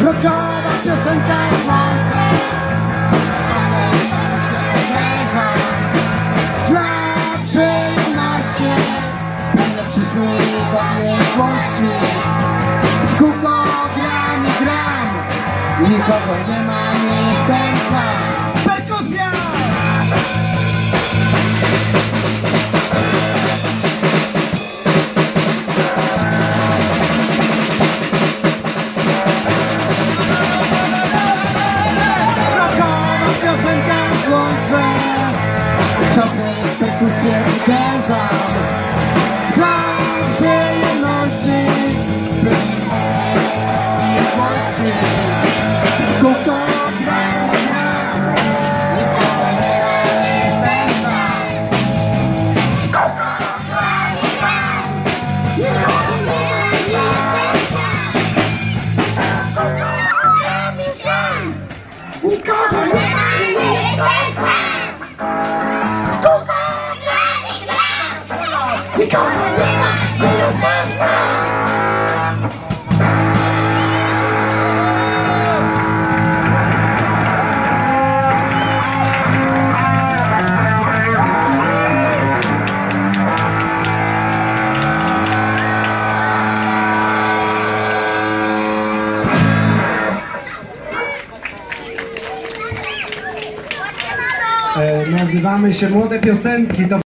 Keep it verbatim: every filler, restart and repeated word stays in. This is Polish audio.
Rockowa piosenka jest mocna, dla przyjemności będę przyszły do wieczności. W kółko gram i gram, nikogo nie ma, nie jestem sam. Perkusja! Czasem perkusję uderzam dla przyjemności, przyjemności. Kółko gram, gram, nikogo nie ma, nie jestem sam. Kółko gram, gram, nikogo nie ma, nie jestem sam. Kółko gram, gram, nikogo nie ma, nie jestem sam. Nikogo nie ma, nie jestem sam. Nazywamy się Młode Piosenki.